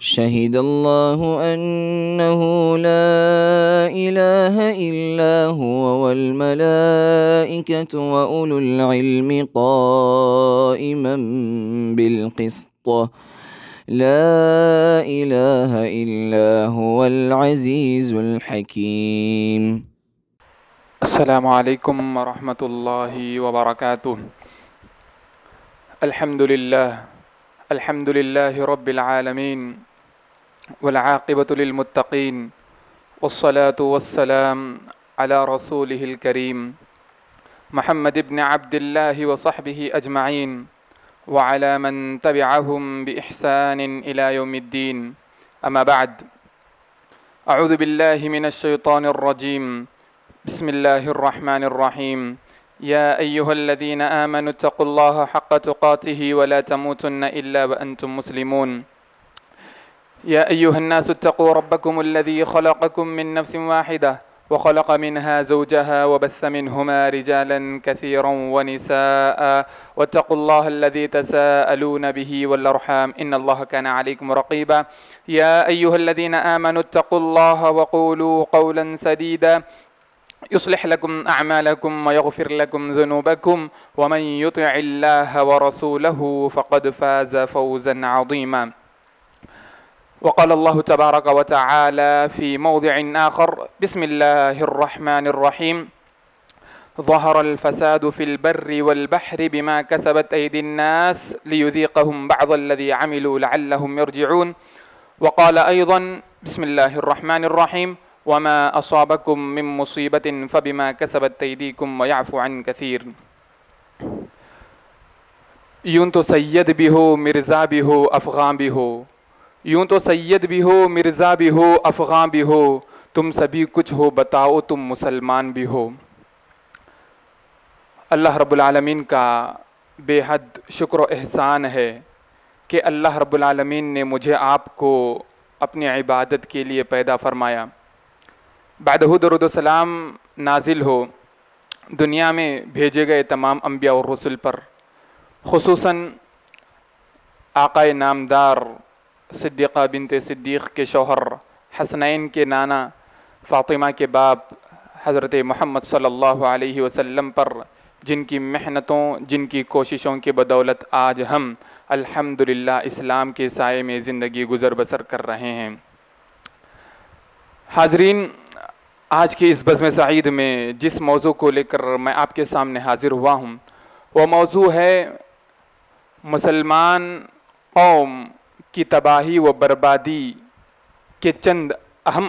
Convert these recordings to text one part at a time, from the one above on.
شهد الله أنه لا إله إلا هو والملائكة وأولو العلم قائما بالقسط لا إله إلا هو العزيز الحكيم. السلام علیکم ورحمۃ اللہ وبرکاتہ. الحمد للہ رب العالمین والعاقبۃ للمتقین والصلاة والسلام علی رسولہ الکریم محمد ابن عبد اللہ وصحبہ اجمعین وعلی من تبعہم بإحسان الی یوم الدین. اما بعد، اعوذ باللہ من الشیطان الرجیم. بسم اللہ الرحمن الرحیم. یا ایہا الذین آمنوا اتقوا اللہ حق تقاته ولا تموتن الا وانتم مسلمون. یا ایہا الناس اتقوا ربکم الذی خلقکم من نفس واحدہ وخلق منها زوجها وبث منهما رجالا كثيرا ونساء واتقوا الله الذي تساءلون به والأرحام إن الله كان عليكم رقيبا. يا أيها الذين آمنوا اتقوا الله وقولوا قولا سديدا يصلح لكم أعمالكم ويغفر لكم ذنوبكم ومن يطع الله ورسوله فقد فاز فوزا عظيما. وقال الله تبارك وتعالى في موضع آخر: بسم الله الرحمن الرحيم. ظهر الفساد في البر والبحر بما كسبت أيدي الناس ليذيقهم بعض الذي عملوا لعلهم يرجعون. وقال أيضا: بسم الله الرحمن الرحيم. وما أصابكم من مصيبة فبما كسبت أيديكم ويعفو عن كثير. یوں تو سید بھی ہو مرزا بھی ہو افغان بھی ہو، یوں تو سید بھی ہو مرزا بھی ہو افغان بھی ہو، تم سبھی کچھ ہو بتاؤ تم مسلمان بھی ہو. اللہ رب العالمین کا بے حد شکر و احسان ہے کہ اللہ رب العالمین نے مجھے آپ کو اپنی عبادت کے لیے پیدا فرمایا. بعدہ درود و سلام نازل ہو دنیا میں بھیجے گئے تمام انبیاء اور رسل پر، خصوصاً آقا نامدار صدیقہ بنت صدیق کے شوہر، حسنین کے نانا، فاطمہ کے باپ حضرت محمد صلی اللہ علیہ وسلم پر، جن کی محنتوں جن کی کوششوں کی بدولت آج ہم الحمدللہ اسلام کے سائے میں زندگی گزر بسر کر رہے ہیں. حاضرین، آج کی اس بزم سعید میں جس موضوع کو لے کر میں آپ کے سامنے حاضر ہوا ہوں وہ موضوع ہے مسلمان قوم کی تباہی و بربادی کے چند اہم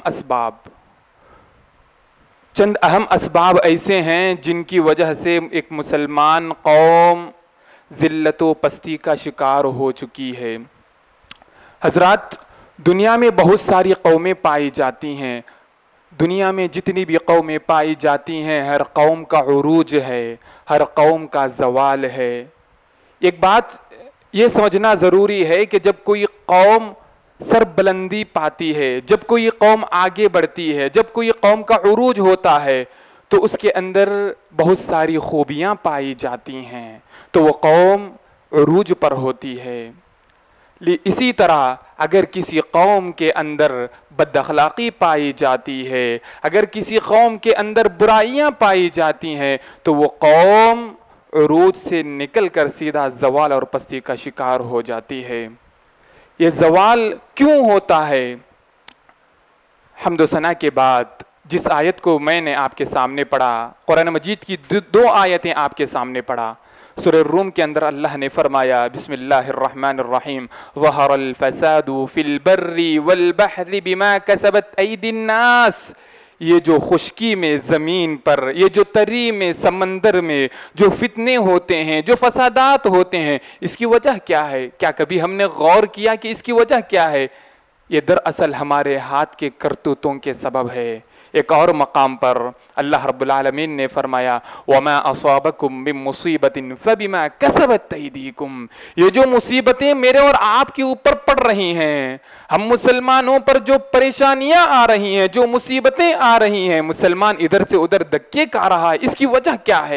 اسباب ایسے ہیں جن کی وجہ سے ایک مسلمان قوم ذلت و پستی کا شکار ہو چکی ہے. حضرات، دنیا میں بہت ساری قومیں پائی جاتی ہیں. دنیا میں جتنی بھی قومیں پائی جاتی ہیں ہر قوم کا عروج ہے، ہر قوم کا زوال ہے. ایک بات یہ سمجھنا ضروری ہے کہ جب کوئی قوم سربلندی پاتی ہے، جب کوئی قوم آگے بڑھتی ہے، جب کوئی قوم کا عروج ہوتا ہے تو اس کے اندر بہت ساری خوبیاں پائی جاتی ہیں، تو وہ قوم عروج پر ہوتی ہے. اسی طرح اگر کسی قوم کے اندر بد اخلاقی پائی جاتی ہے، اگر کسی قوم کے اندر برائیاں پائی جاتی ہیں تو وہ قوم عروج سے نکل کر سیدھا زوال اور پستی کا شکار ہو جاتی ہے. یہ زوال کیوں ہوتا ہے؟ حمد و ثنا کے بعد جس آیت کو میں نے آپ کے سامنے پڑھا، قرآن مجید کی دو آیتیں آپ کے سامنے پڑھا. سورہ الروم کے اندر اللہ نے فرمایا: بسم اللہ الرحمن الرحیم. ظہر الفساد فی البر والبحر بما کسبت ایدی الناس. یہ جو خشکی میں زمین پر، یہ جو تری میں سمندر میں جو فتنے ہوتے ہیں، جو فسادات ہوتے ہیں، اس کی وجہ کیا ہے؟ کیا کبھی ہم نے غور کیا کہ اس کی وجہ کیا ہے؟ یہ دراصل ہمارے ہاتھ کے کرتوتوں کے سبب ہے. ایک اور مقام پر اللہ رب العالمین نے فرمایا: وَمَا أَصَابَكُم مِّن مُّصِيبَةٍ فَبِمَا كَسَبَتْ أَيْدِيكُم. یہ جو مصیبتیں میرے اور آپ کے اوپر پڑ رہی ہیں، ہم مسلمانوں پر جو پریشانیاں آ رہی ہیں، جو مصیبتیں آ رہی ہیں، مسلمان ادھر سے ادھر دھکے کھا رہا ہے، اس کی وجہ کیا ہے؟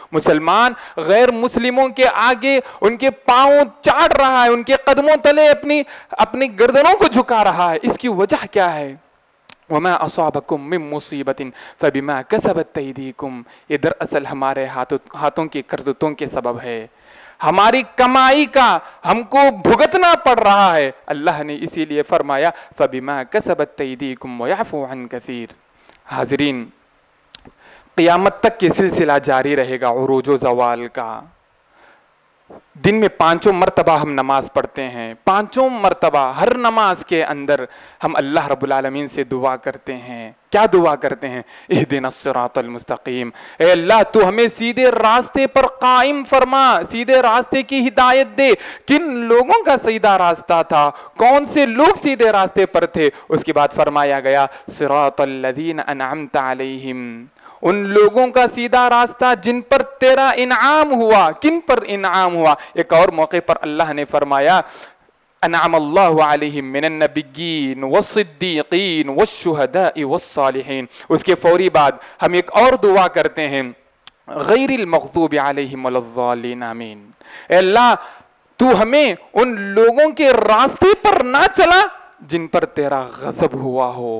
مسلمان غیر مسلموں کے آگے ان کے پاؤں چاٹ رہا ہے، ان کے قدموں تلے اپنی گردنوں کو جھکا رہا ہے، اس کی وجہ کیا ہے؟ وَمَا أَصَابَكُم مِّن مُّصِيبَةٍ فَبِمَا كَسَبَتْ أَيْدِيكُم، یہ دراصل ہمارے ہاتھوں کی کرتوتوں کے سبب ہے، ہماری کمائی کا ہم کو بھگتنا پڑ رہا ہے۔ اللہ نے اسی لیے فرمایا فَبِمَا كَسَبَتْ أَيْدِيكُم وَيَعْفُو عَن كَثِيرٍ۔ حاضرین، قیامت تک یہ سلسلہ جاری رہے گا عروج و زوال کا۔ دن میں 5 مرتبہ ہم نماز پڑھتے ہیں، 5 مرتبہ ہر نماز کے اندر ہم اللہ رب العالمین سے دعا کرتے ہیں۔ کیا دعا کرتے ہیں؟ اہدنا الصراط المستقیم، اے اللہ تو ہمیں سیدھے راستے پر قائم فرما، سیدھے راستے کی ہدایت دے۔ کن لوگوں کا سیدھا راستہ تھا؟ کون سے لوگ سیدھے راستے پر تھے؟ اس کے بعد فرمایا گیا صراط الذین انعمت علیہم، ان لوگوں کا سیدھا راستہ جن پر تیرا انعام ہوا۔ کن پر انعام ہوا؟ ایک اور موقع پر اللہ نے فرمایا انعم اللہ علیہم من النبیین والصدیقین والشہداء والصالحین۔ اس کے فوری بعد ہم ایک اور دعا کرتے ہیں غیر المغضوب علیہم ولا الضالین، آمین۔ اے اللہ تو ہمیں ان لوگوں کے راستے پر نہ چلا جن پر تیرا غضب ہوا ہو۔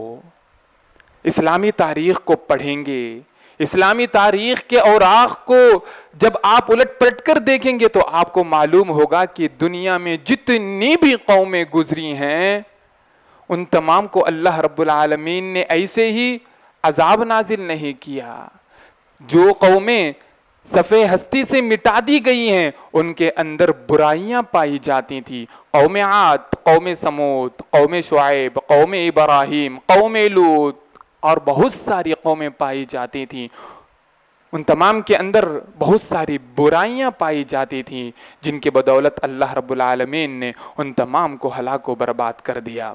اسلامی تاریخ کو پڑھیں گے، اسلامی تاریخ کے اوراق کو جب آپ الٹ پلٹ کر دیکھیں گے تو آپ کو معلوم ہوگا کہ دنیا میں جتنی بھی قومیں گزری ہیں ان تمام کو اللہ رب العالمین نے ایسے ہی عذاب نازل نہیں کیا۔ جو قومیں صفحہ ہستی سے مٹا دی گئی ہیں ان کے اندر برائیاں پائی جاتی تھیں۔ قوم عاد، قوم سمود، قوم شعیب، قوم ابراہیم، قوم لوط اور بہت ساری قومیں پائی جاتی تھیں، ان تمام کے اندر بہت ساری برائیاں پائی جاتی تھیں جن کے بدولت اللہ رب العالمین نے ان تمام کو ہلاک و برباد کر دیا۔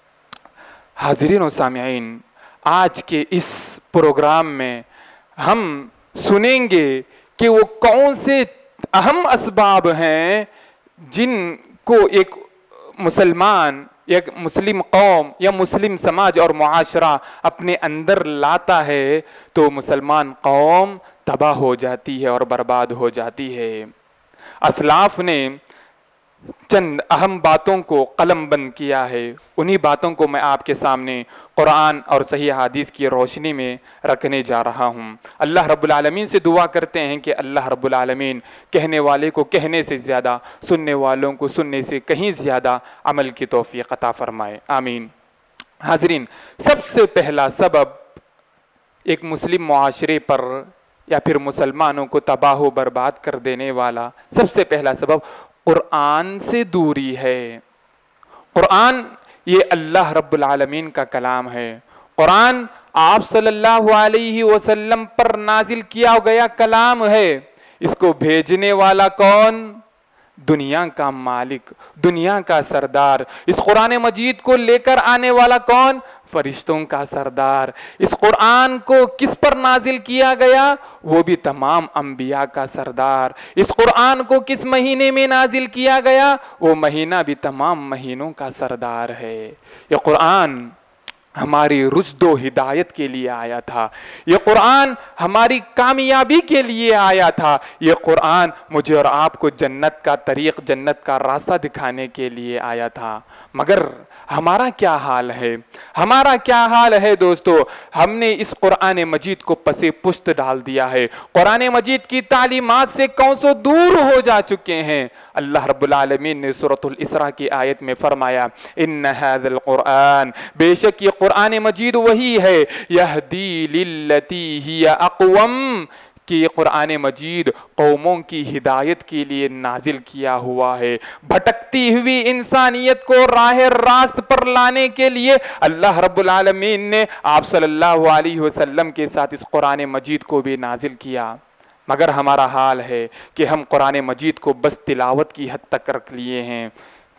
حاضرین و سامعین، آج کے اس پروگرام میں ہم سنیں گے کہ وہ کون سے اہم اسباب ہیں جن کو ایک مسلمان، ایک مسلم قوم یا مسلم سماج اور معاشرہ اپنے اندر لاتا ہے تو مسلمان قوم تباہ ہو جاتی ہے اور برباد ہو جاتی ہے۔ اسلاف نے چند اہم باتوں کو قلم بند کیا ہے، انہی باتوں کو میں آپ کے سامنے قرآن اور صحیح حدیث کی روشنی میں رکھنے جا رہا ہوں۔ اللہ رب العالمین سے دعا کرتے ہیں کہ اللہ رب العالمین کہنے والے کو کہنے سے زیادہ، سننے والوں کو سننے سے کہیں زیادہ عمل کی توفیق عطا فرمائے، آمین۔ حاضرین، سب سے پہلا سبب ایک مسلم معاشرے پر یا پھر مسلمانوں کو تباہ و برباد کر دینے والا سب سے پہلا سبب قرآن سے دوری ہے۔ قرآن یہ اللہ رب العالمین کا کلام ہے۔ قرآن آپ صلی اللہ علیہ وسلم پر نازل کیا گیا کلام ہے۔ اس کو بھیجنے والا کون؟ دنیا کا مالک، دنیا کا سردار۔ اس قرآن مجید کو لے کر آنے والا کون؟ فرشتوں کا سردار۔ اس قرآن کو کس پر نازل کیا گیا؟ وہ بھی تمام انبیاء کا سردار۔ اس قرآن کو کس مہینے میں نازل کیا گیا؟ وہ مہینہ بھی تمام مہینوں کا سردار ہے۔ یہ قرآن ہماری رشد و ہدایت کے لیے آیا تھا، یہ قرآن ہماری کامیابی کے لیے آیا تھا، یہ قرآن مجھے اور آپ کو جنت کا طریق، جنت کا راستہ دکھانے کے لیے آیا تھا۔ مگر ہمارا کیا حال ہے؟ ہمارا کیا حال ہے دوستو؟ ہم نے اس قرآن مجید کو پسے پشت ڈال دیا ہے، قرآن مجید کی تعلیمات سے کوسوں دور ہو جا چکے ہیں۔ اللہ رب العالمین نے سورۃ الاسراء کی آیت میں فرمایا ان ھذا القرآن، بے شک یہ قرآن مجید وہی ہے، یہدی للتی ہی اقوم، کہ یہ قرآن مجید قوموں کی ہدایت کے لیے نازل کیا ہوا ہے، بھٹکتی ہوئی انسانیت کو راہ راست پر لانے کے لیے اللہ رب العالمین نے آپ صلی اللہ علیہ وسلم کے ساتھ اس قرآن مجید کو بھی نازل کیا۔ مگر ہمارا حال ہے کہ ہم قرآن مجید کو بس تلاوت کی حد تک رکھ لیے ہیں۔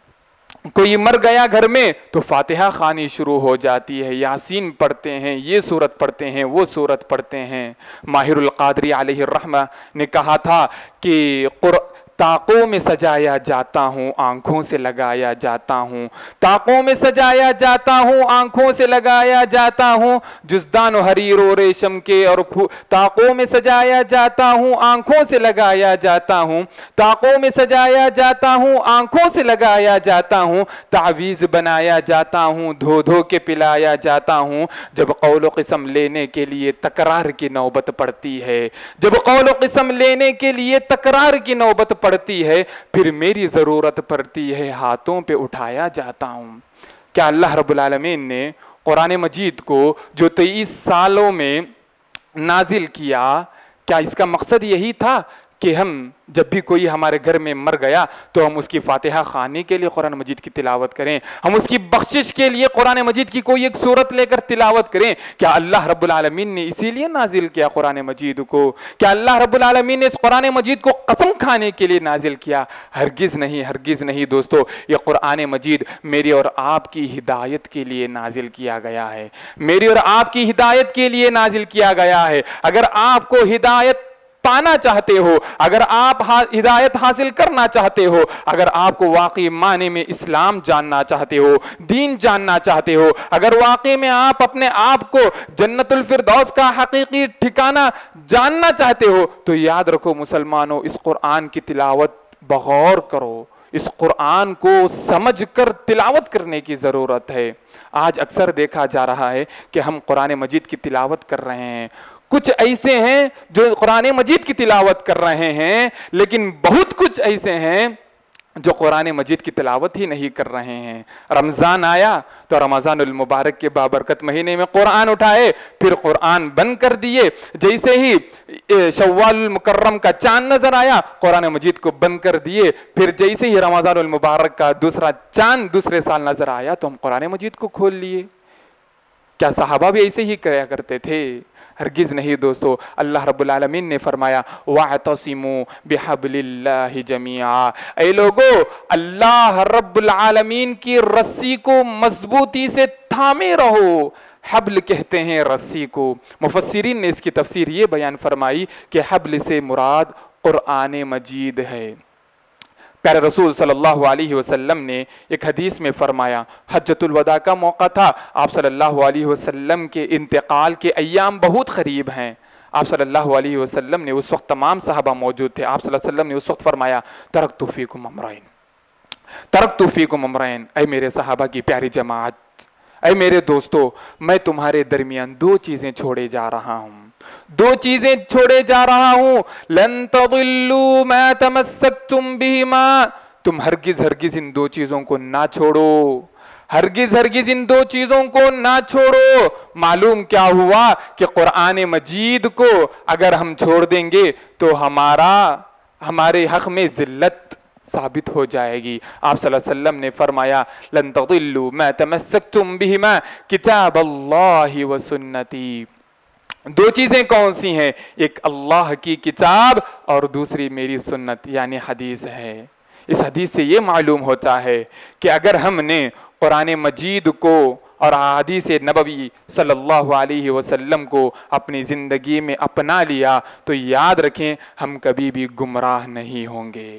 کوئی مر گیا گھر میں تو فاتحہ خوانی شروع ہو جاتی ہے، یاسین پڑھتے ہیں، یہ سورت پڑھتے ہیں، وہ سورت پڑھتے ہیں۔ ماہر القادری علیہ الرحمہ نے کہا تھا کہ طاقوں میں سجایا جاتا ہوں آنکھوں سے لگایا جاتا ہوں، طاقوں میں سجایا جاتا ہوں آنکھوں سے لگایا جاتا ہوں، جزدان و حریر و ریشم کے اور طاقوں میں سجایا جاتا ہوں آنکھوں سے لگایا جاتا ہوں، طاقوں میں سجایا جاتا ہوں آنکھوں سے لگایا جاتا ہوں، تعویذ بنایا جاتا ہوں دھو دھو کے پلایا جاتا ہوں۔ جب قول و قسم لینے کے لیے تکرار کی نوبت پڑتی ہے، جب قول و قسم لینے کے لیے تکرار کی نوبت پڑتی ہے، پھر میری ضرورت پڑتی ہے ہاتھوں پہ اٹھایا جاتا ہوں۔ کیا اللہ رب العالمین نے قرآن مجید کو جو 23 سالوں میں نازل کیا، کیا اس کا مقصد یہی تھا کہ ہم جب بھی کوئی ہمارے گھر میں مر گیا تو ہم اس کی فاتحہ خوانی کے لیے قرآن مجید کی تلاوت کریں، ہم اس کی بخشش کے لیے قرآن مجید کی کوئی ایک سورت لے کر تلاوت کریں؟ کیا اللہ رب العالمین نے اسی لیے نازل کیا قرآن مجید کو؟ کیا اللہ رب العالمین نے اس قرآن مجید کو قسم کھانے کے لیے نازل کیا؟ ہرگز نہیں، ہرگز نہیں دوستو۔ یہ قرآن مجید میری اور آپ کی ہدایت کے لیے نازل کیا گیا ہے، میری اور آپ کی ہدایت کے لیے نازل کیا گیا ہے۔ اگر آپ کو ہدایت پانا چاہتے ہو، اگر آپ ہدایت حاصل کرنا چاہتے ہو، اگر آپ کو واقعی معنی میں اسلام جاننا چاہتے ہو، دین جاننا چاہتے ہو، اگر واقعی میں آپ اپنے آپ کو جنت الفردوس کا حقیقی ٹھکانہ جاننا چاہتے ہو، تو یاد رکھو مسلمانوں، اس قرآن کی تلاوت بغور کرو، اس قرآن کو سمجھ کر تلاوت کرنے کی ضرورت ہے۔ آج اکثر دیکھا جا رہا ہے کہ ہم قرآن مجید کی تلاوت کر رہے ہیں، کچھ ایسے ہیں جو قرآن مجید کی تلاوت کر رہے ہیں، لیکن بہت کچھ ایسے ہیں جو قرآن مجید کی تلاوت ہی نہیں کر رہے ہیں۔ رمضان آیا تو رمضان المبارک کے بابرکت مہینے میں قرآن اٹھائے، پھر قرآن بند کر دیے۔ جیسے ہی شوال المکرم کا چاند نظر آیا، قرآن مجید کو بند کر دیے، پھر جیسے ہی رمضان المبارک کا دوسرا چاند دوسرے سال نظر آیا تو ہم قرآن مجید کو کھول لیے۔ کیا صحابہ بھی ایسے ہی کیا کرتے تھے؟ ہرگز نہیں دوستو۔ اللہ رب العالمین نے فرمایا وَاعْتَصِمُوا بِحَبْلِ اللَّهِ جَمِيعًا، اے لوگو اللہ رب العالمین کی رسی کو مضبوطی سے تھامے رہو۔ حبل کہتے ہیں رسی کو۔ مفسرین نے اس کی تفسیر یہ بیان فرمائی کہ حبل سے مراد قرآن مجید ہے۔ پیارے رسول صلی اللہ علیہ وسلم نے ایک حدیث میں فرمایا، حجۃ الوداع کا موقع تھا، آپ صلی اللہ علیہ وسلم کے انتقال کے ایام بہت قریب ہیں۔ آپ صلی اللہ علیہ وسلم نے اس وقت تمام صحابہ موجود تھے، آپ صلی اللہ علیہ وسلم نے اس وقت فرمایا ترکت فیکم امرین، ترکت فیکم امرین، اے میرے صحابہ کی پیاری جماعت، اے میرے دوستو، میں تمہارے درمیان دو چیزیں چھوڑے جا رہا ہوں، دو چیزیں چھوڑے جا رہا ہوں، لن تضلوا ما تمسکتم بہما، تم ہرگز ہرگز ان دو چیزوں کو نہ چھوڑو، ہرگز ہرگز ان دو چیزوں کو نہ چھوڑو۔ معلوم کیا ہوا کہ قرآن مجید کو اگر ہم چھوڑ دیں گے تو ہمارے حق میں ذلت ثابت ہو جائے گی۔ آپ صلی اللہ علیہ وسلم نے فرمایا لن تضلوا ما تمسکتم بہما کتاب اللہ و سنتی۔ دو چیزیں کون سی ہیں؟ ایک اللہ کی کتاب اور دوسری میری سنت یعنی حدیث ہے۔ اس حدیث سے یہ معلوم ہوتا ہے کہ اگر ہم نے قرآن مجید کو اور احادیث نبوی صلی اللہ علیہ وسلم کو اپنی زندگی میں اپنا لیا تو یاد رکھیں ہم کبھی بھی گمراہ نہیں ہوں گے۔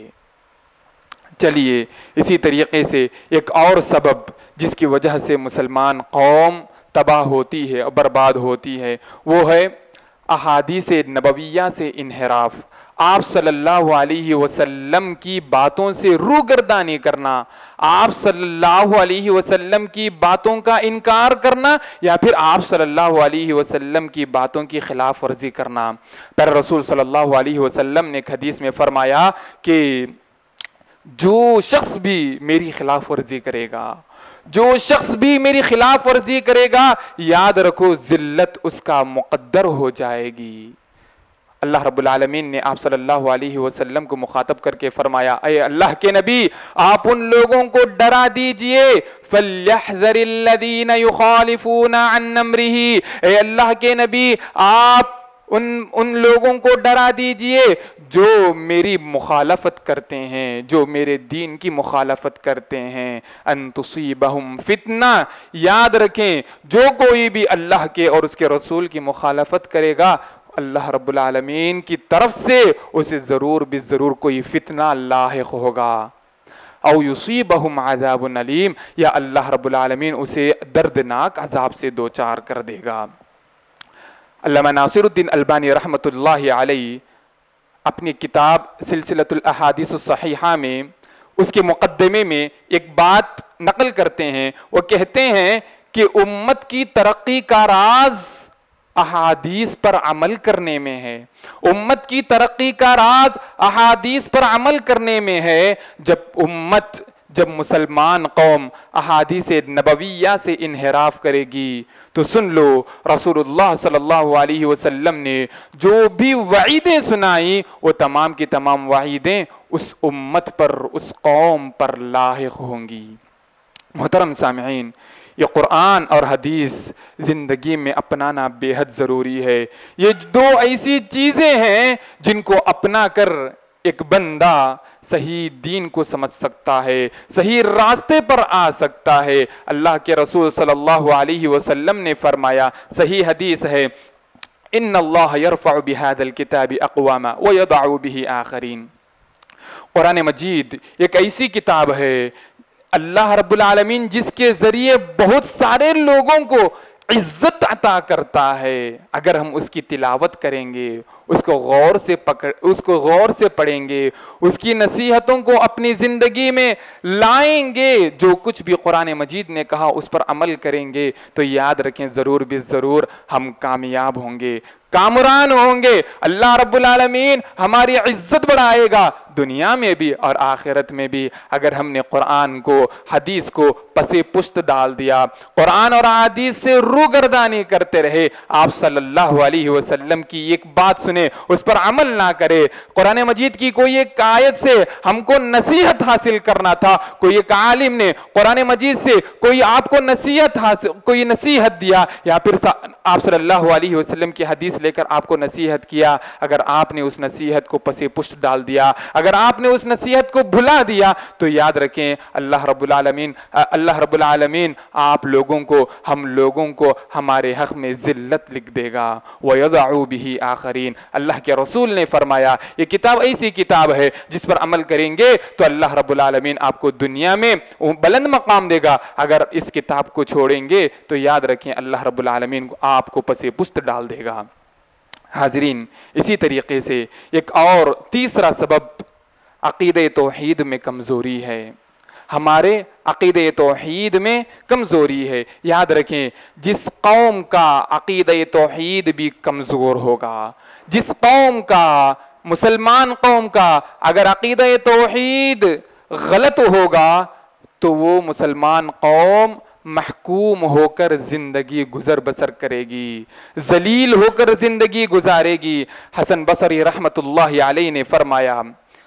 چلیے اسی طریقے سے ایک اور سبب جس کی وجہ سے مسلمان قوم تباہ ہوتی ہے اور برباد ہوتی ہے، وہ ہے احادیث نبویہ سے انحراف، آپ صلی اللہ علیہ وسلم کی باتوں سے روگردانی کرنا، آپ صلی اللہ علیہ وسلم کی باتوں کا انکار کرنا، یا پھر آپ صلی اللہ علیہ وسلم کی باتوں کی خلاف ورزی کرنا۔ پھر رسول صلی اللہ علیہ وسلم نے ایک حدیث میں فرمایا کہ جو شخص بھی میری خلاف ورزی کرے گا، جو شخص بھی میری خلاف ورزی کرے گا، یاد رکھو ذلت اس کا مقدر ہو جائے گی۔ اللہ رب العالمین نے آپ صلی اللہ علیہ وسلم کو مخاطب کر کے فرمایا، اے اللہ کے نبی آپ ان لوگوں کو ڈرا دیجئے، فَلْيَحْذَرِ الَّذِينَ يُخَالِفُونَ عَنْ أَمْرِهِ، اے اللہ کے نبی آپ ان لوگوں کو ڈرا دیجئے جو میری مخالفت کرتے ہیں، جو میرے دین کی مخالفت کرتے ہیں، ان تصیبہم فتنہ، یاد رکھیں جو کوئی بھی اللہ کے اور اس کے رسول کی مخالفت کرے گا اللہ رب العالمین کی طرف سے اسے ضرور بالضرور کوئی فتنہ لاحق ہوگا، او یصیبہم عذاب علیم، یا اللہ رب العالمین اسے دردناک عذاب سے دوچار کر دے گا۔ علامہ ناصر الدین البانی رحمۃ اللہ علیہ اپنی کتاب سلسلۃ الاحادیث الصحیحہ میں اس کے مقدمے میں ایک بات نقل کرتے ہیں، وہ کہتے ہیں کہ امت کی ترقی کا راز احادیث پر عمل کرنے میں ہے، امت کی ترقی کا راز احادیث پر عمل کرنے میں ہے۔ جب مسلمان قوم احادیث نبویہ سے انحراف کرے گی تو سن لو رسول اللہ صلی اللہ علیہ وسلم نے جو بھی وعیدیں سنائی وہ تمام کی تمام وعیدیں اس امت پر، اس قوم پر لاحق ہوں گی۔ محترم سامعین، یہ قرآن اور حدیث زندگی میں اپنانا بے حد ضروری ہے۔ یہ دو ایسی چیزیں ہیں جن کو اپنا کر ایک بندہ صحیح دین کو سمجھ سکتا ہے، صحیح راستے پر آ سکتا ہے۔ اللہ کے رسول صلی اللہ علیہ وسلم نے فرمایا، صحیح حدیث ہے، ان اللہ یرفع بہذا الکتاب اقواما ویضع بہ آخرین۔ قرآن مجید ایک ایسی کتاب ہے اللہ رب العالمین جس کے ذریعے بہت سارے لوگوں کو عزت عطا کرتا ہے۔ اگر ہم اس کی تلاوت کریں گے، اس کو غور سے پڑھیں گے، اس کی نصیحتوں کو اپنی زندگی میں لائیں گے، جو کچھ بھی قرآن مجید نے کہا اس پر عمل کریں گے، تو یاد رکھیں ضرور بالضرور ہم کامیاب ہوں گے، کامران ہوں گے۔ اللہ رب العالمین ہماری عزت بڑھائے گا دنیا میں بھی اور آخرت میں بھی۔ اگر ہم نے قرآن کو، حدیث کو پسے پشت ڈال دیا، قرآن اور حدیث سے روگردانی کرتے رہے، آپ صلی اللہ علیہ وسلم کی ایک بات سنے اس پر عمل نہ کرے، قرآن مجید کی کوئی ایک آیت سے ہم کو نصیحت حاصل کرنا تھا، کوئی ایک عالم نے قرآن مجید سے کوئی آپ کو نصیحت دیا، یا پھر آپ صلی اللہ علیہ وسلم کی حدیث لے کر آپ کو نصیحت کیا، اگر آپ نے اس نصیحت کو پسے پشت ڈال دیا، اگر آپ نے اس نصیحت کو بھلا دیا، تو یاد رکھیں اللہ رب العالمین آپ لوگوں کو، ہم لوگوں کو ہمارے حق میں ذلت لکھ دے گا۔ وَيَضَعُ بِهِ آخَرِينَ، اللہ کے رسول نے فرمایا یہ کتاب ایسی کتاب ہے جس پر عمل کریں گے تو اللہ رب العالمین آپ کو دنیا میں بلند مقام دے گا، اگر اس کتاب کو چھوڑیں گے تو یاد رکھیں اللہ رب العالمین آپ کو پسے پشت ڈال دے گا۔ حاضرین، اسی طریقے سے ایک اور تیسرا سبب عقیدہ توحید میں کمزوری ہے، ہمارے عقیدہ توحید میں کمزوری ہے۔ یاد رکھیں جس قوم کا عقیدہ توحید بھی کمزور ہوگا، جس قوم کا، مسلمان قوم کا اگر عقیدہ توحید غلط ہوگا تو وہ مسلمان قوم محکوم ہو کر زندگی گزر بسر کرے گی، ذلیل ہو کر زندگی گزارے گی۔ حسن بصری رحمت اللہ علیہ نے فرمایا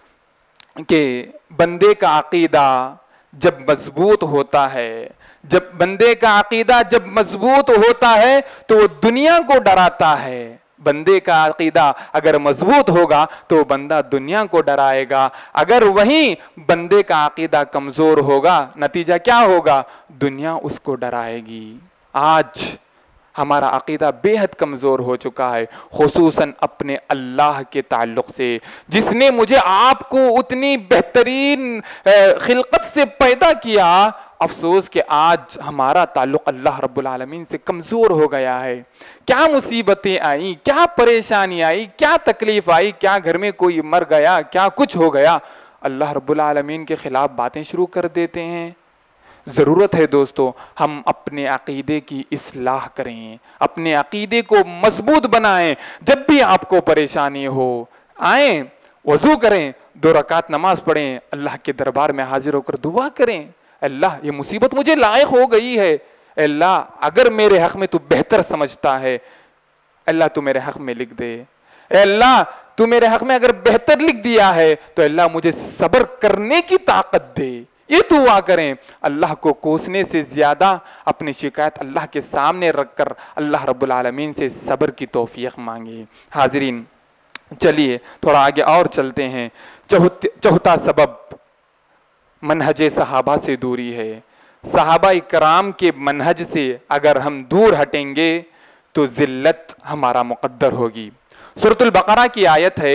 کہ بندے کا عقیدہ جب مضبوط ہوتا ہے، بندے کا عقیدہ جب مضبوط ہوتا ہے تو وہ دنیا کو ڈراتا ہے۔ بندے کا عقیدہ اگر مضبوط ہوگا تو بندہ دنیا کو ڈرائے گا، اگر وہیں بندے کا عقیدہ کمزور ہوگا نتیجہ کیا ہوگا؟ دنیا اس کو ڈرائے گی۔ آج ہمارا عقیدہ بے حد کمزور ہو چکا ہے، خصوصاً اپنے اللہ کے تعلق سے، جس نے مجھے آپ کو اتنی بہترین خلقت سے پیدا کیا۔ افسوس کہ آج ہمارا تعلق اللہ رب العالمین سے کمزور ہو گیا ہے۔ کیا مصیبتیں آئیں، کیا پریشانی آئی، کیا تکلیف آئی، کیا گھر میں کوئی مر گیا، کیا کچھ ہو گیا، اللہ رب العالمین کے خلاف باتیں شروع کر دیتے ہیں۔ ضرورت ہے دوستو ہم اپنے عقیدے کی اصلاح کریں، اپنے عقیدے کو مضبوط بنائیں۔ جب بھی آپ کو پریشانی ہو آئیں، وضو کریں، 2 رکعت نماز پڑھیں، اللہ کے دربار میں حاضر ہو کر دعا کریں، اللہ یہ مصیبت مجھے لاحق ہو گئی ہے، اللہ اگر میرے حق میں تو بہتر سمجھتا ہے اللہ تو میرے حق میں لکھ دے، اے اللہ تو میرے حق میں اگر بہتر لکھ دیا ہے تو اللہ مجھے صبر کرنے کی طاقت دے۔ یہ دعا کریں، اللہ کو کوسنے سے زیادہ اپنی شکایت اللہ کے سامنے رکھ کر اللہ رب العالمین سے صبر کی توفیق مانگے۔ حاضرین چلیے تھوڑا آگے اور چلتے ہیں۔ چوتھا سبب منہج صحابہ سے دوری ہے۔ صحابہ کرام کے منہج سے اگر ہم دور ہٹیں گے تو ذلت ہمارا مقدر ہوگی۔ سورۃ البقرہ کی آیت ہے،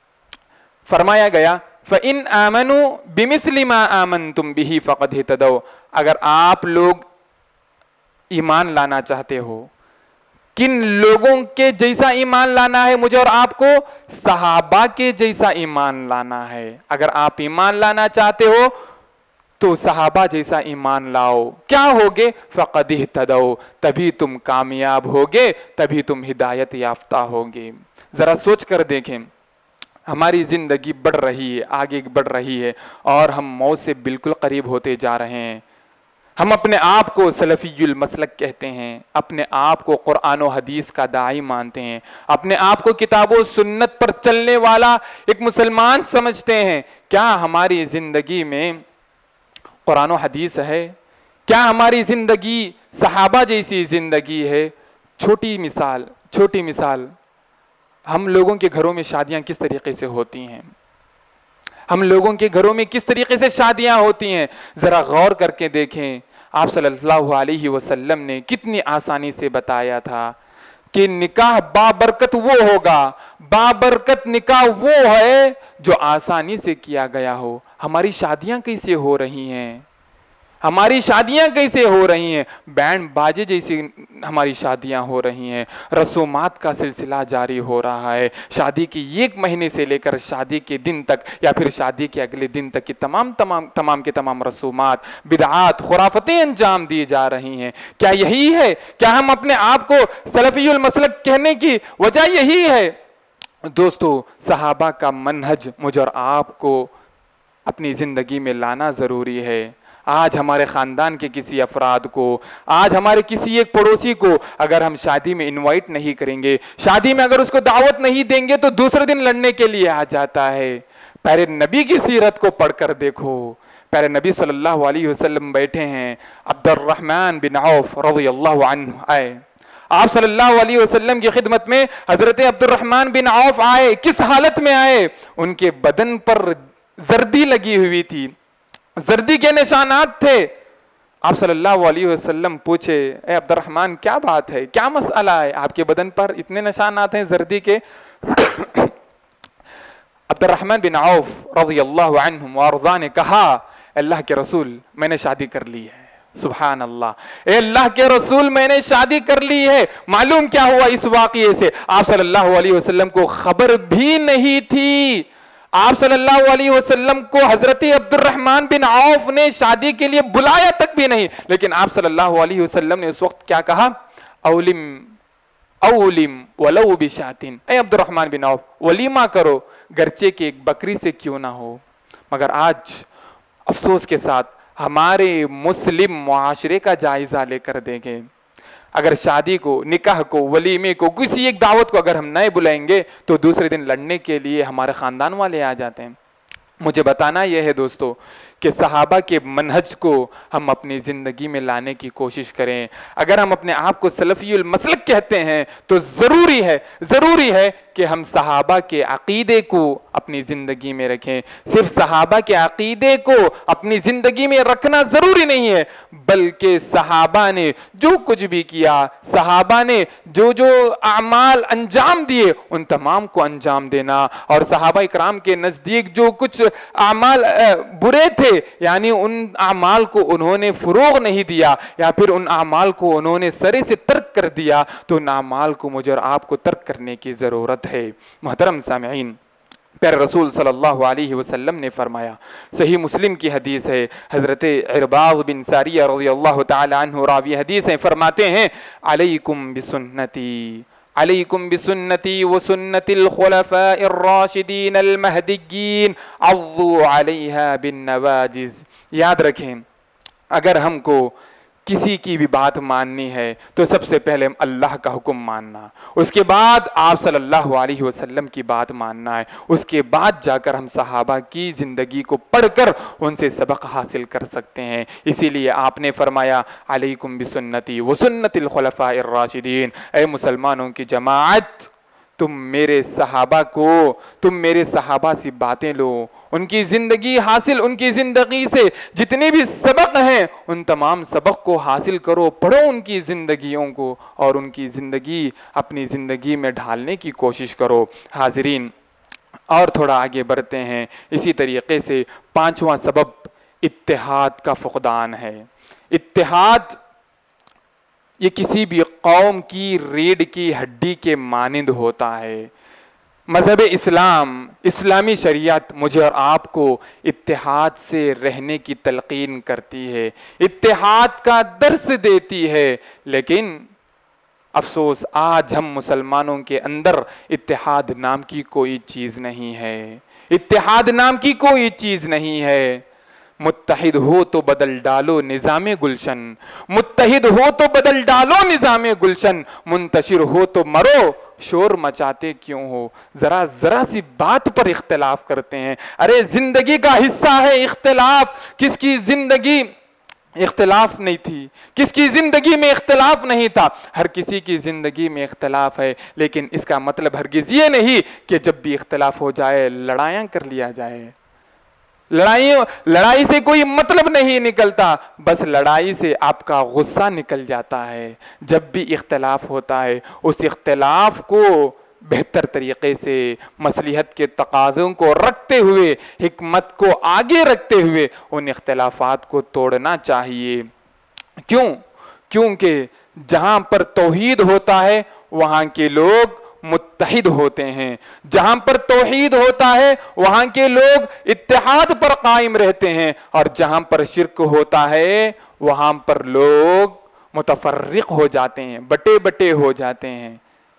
فرمایا گیا فَإِنْ آمَنُوا بِمِثْلِ مَا آمَنْتُمْ بِهِ فَقَدْ اهْتَدَوْا، اگر آپ لوگ ایمان لانا چاہتے ہو، کن لوگوں کے جیسا ایمان لانا ہے؟ مجھے اور آپ کو صحابہ کے جیسا ایمان لانا ہے۔ اگر آپ ایمان لانا چاہتے ہو تو صحابہ جیسا ایمان لاؤ، کیا ہوگے؟ فَقَدْ اهْتَدَوْا، تبھی تم کامیاب ہوگے، تبھی تم ہدایت یافتہ ہوگے۔ ذرا سوچ کر دیکھیں، ہماری زندگی بڑھ رہی ہے، آگے بڑھ رہی ہے، اور ہم موت سے بالکل قریب ہوتے جا رہے ہیں۔ ہم اپنے آپ کو سلفی المسلک کہتے ہیں، اپنے آپ کو قرآن و حدیث کا داعی مانتے ہیں، اپنے آپ کو کتاب و سنت پر چلنے والا ایک مسلمان سمجھتے ہیں۔ کیا ہماری زندگی میں قرآن و حدیث ہے؟ کیا ہماری زندگی صحابہ جیسی زندگی ہے؟ چھوٹی مثال، ہم لوگوں کے گھروں میں شادیاں کس طریقے سے ہوتی ہیں؟ ہم لوگوں کے گھروں میں کس طریقے سے شادیاں ہوتی ہیں؟ ذرا غور کر کے دیکھیں، آپ صلی اللہ علیہ وسلم نے کتنی آسانی سے بتایا تھا کہ نکاح بابرکت وہ ہوگا، بابرکت نکاح وہ ہے جو آسانی سے کیا گیا ہو۔ ہماری شادیاں کیسے ہو رہی ہیں؟ ہماری شادیاں کیسے ہو رہی ہیں؟ بینڈ باجے جیسی ہماری شادیاں ہو رہی ہیں، رسومات کا سلسلہ جاری ہو رہا ہے۔ شادی کی ایک مہینے سے لے کر شادی کے دن تک یا پھر شادی کے اگلے دن تک کی تمام رسومات، بدعات، خرافتیں انجام دی جا رہی ہیں۔ کیا یہی ہے؟ کیا ہم اپنے آپ کو سلفی المسلک کہنے کی وجہ یہی ہے؟ دوستو، صحابہ کا منہج مجھ اور آپ کو اپنی زندگی میں لانا ضروری ہے۔ آج ہمارے خاندان کے کسی افراد کو، آج ہمارے کسی ایک پڑوسی کو اگر ہم شادی میں انوائٹ نہیں کریں گے، شادی میں اگر اس کو دعوت نہیں دیں گے تو دوسرے دن لڑنے کے لیے آ جاتا ہے۔ پیارے نبی کی سیرت کو پڑھ کر دیکھو، پیارے نبی صلی اللہ علیہ وسلم بیٹھے ہیں، عبد الرحمن بن عوف رضی اللہ عنہ آئے، آپ صلی اللہ علیہ وسلم کی خدمت میں حضرت عبد الرحمن بن عوف آئے۔ کس حالت میں آئے؟ ان کے بدن پر زردی لگی ہوئی تھی، زردی کے نشانات تھے۔ آپ صلی اللہ علیہ وسلم پوچھے، اے عبد الرحمن کیا بات ہے، کیا مسئلہ ہے، آپ کے بدن پر اتنے نشانات ہیں زردی کے؟ عبد الرحمن بن عوف رضی اللہ عنہ وارضاہ نے کہا، اللہ کے رسول میں نے شادی کر لی ہے۔ سبحان اللہ، اے اللہ کے رسول میں نے شادی کر لی ہے۔ معلوم کیا ہوا اس واقعے سے؟ آپ صلی اللہ علیہ وسلم کو خبر بھی نہیں تھی۔ آپ صلی اللہ علیہ وسلم کو حضرت عبد الرحمن بن عوف نے شادی کے لیے بلایا تک بھی نہیں، لیکن آپ صلی اللہ علیہ وسلم نے اس وقت کیا کہا؟ اولم ولو بشاتن، اے عبد الرحمن بن عوف ولیمہ کرو، گرچہ کہ ایک بکری سے کیوں نہ ہو۔ مگر آج افسوس کے ساتھ ہمارے مسلم معاشرے کا جائزہ لے کر دیکھیں، اگر شادی کو، نکاح کو، ولیمے کو، کسی ایک دعوت کو اگر ہم نئے بلائیں گے تو دوسرے دن لڑنے کے لیے ہمارے خاندان والے آ جاتے ہیں۔ مجھے بتانا یہ ہے دوستو کہ صحابہ کے منہج کو ہم اپنی زندگی میں لانے کی کوشش کریں۔ اگر ہم اپنے آپ کو سلفی المسلک کہتے ہیں تو ضروری ہے کہ ہم صحابہ کے عقیدے کو اپنی زندگی میں رکھیں۔ صرف صحابہ کے عقیدے کو اپنی زندگی میں رکھنا ضروری نہیں ہے، بلکہ صحابہ نے جو کچھ بھی کیا، صحابہ نے جو اعمال انجام دیے، ان تمام کو انجام دینا، اور صحابہ اکرام کے نزدیک جو کچھ اعمال برے تھے، یعنی ان اعمال کو انہوں نے فروغ نہیں دیا یا پھر ان اعمال کو انہوں نے سرے سے ترک کر دیا، تو ان اعمال کو مجھے اور آپ کو ترک کرنے کی ضرورت ہے۔ محترم سامعین، پیارے رسول صلی اللہ علیہ وسلم نے فرمایا، صحیح مسلم کی حدیث ہے، حضرت عرباض بن ساریہ رضی اللہ تعالی عنہ راوی حدیث ہیں، فرماتے ہیں، علیکم بسنتی، علیکم بسنتی وسنت الخلفاء الراشدین المہدیین، عضوا علیہا بالنواجذ۔ یاد رکھیں، اگر ہم کو کسی کی بھی بات ماننی ہے تو سب سے پہلے اللہ کا حکم ماننا، اس کے بعد آپ صلی اللہ علیہ وسلم کی بات ماننا ہے، اس کے بعد جا کر ہم صحابہ کی زندگی کو پڑھ کر ان سے سبق حاصل کر سکتے ہیں۔ اسی لیے آپ نے فرمایا، علیکم بسنتی وسنت الخلفاء الراشدین، اے مسلمانوں کی جماعت، تم میرے صحابہ سے باتیں لو، ان کی زندگی حاصل، ان کی زندگی سے جتنے بھی سبق ہیں ان تمام سبق کو حاصل کرو، پڑھو ان کی زندگیوں کو اور ان کی زندگی اپنی زندگی میں ڈھالنے کی کوشش کرو۔ حاضرین، اور تھوڑا آگے بڑھتے ہیں۔ اسی طریقے سے 5واں سبب اتحاد کا فقدان ہے۔ اتحاد یہ کسی بھی قوم کی ریڑھ کی ہڈی کے مانند ہوتا ہے۔ مذہب اسلام، اسلامی شریعت مجھے اور آپ کو اتحاد سے رہنے کی تلقین کرتی ہے، اتحاد کا درس دیتی ہے، لیکن افسوس آج ہم مسلمانوں کے اندر اتحاد نام کی کوئی چیز نہیں ہے، اتحاد نام کی کوئی چیز نہیں ہے۔ متحد ہو تو بدل ڈالو نظام گلشن، متحد ہو تو بدل ڈالو نظام گلشن، منتشر ہو تو مرو شور مچاتے کیوں ہو۔ ذرا سی بات پر اختلاف کرتے ہیں۔ ارے زندگی کا حصہ ہے اختلاف، کس کی زندگی اختلاف نہیں تھی، کس کی زندگی میں اختلاف نہیں تھا؟ ہر کسی کی زندگی میں اختلاف ہے، لیکن اس کا مطلب ہرگز یہ نہیں کہ جب بھی اختلاف ہو جائے لڑائیاں کر لیا جائے۔ لڑائی سے کوئی مطلب نہیں نکلتا، بس لڑائی سے آپ کا غصہ نکل جاتا ہے۔ جب بھی اختلاف ہوتا ہے اس اختلاف کو بہتر طریقے سے مصلحت کے تقاضوں کو رکھتے ہوئے، حکمت کو آگے رکھتے ہوئے ان اختلافات کو توڑنا چاہیے۔ کیونکہ جہاں پر توحید ہوتا ہے وہاں کے لوگ متحد ہوتے ہیں، جہاں پر توحید ہوتا ہے وہاں کے لوگ اتحاد پر قائم رہتے ہیں، اور جہاں پر شرک ہوتا ہے وہاں پر لوگ متفرق ہو جاتے ہیں، بٹے بٹے ہو جاتے ہیں۔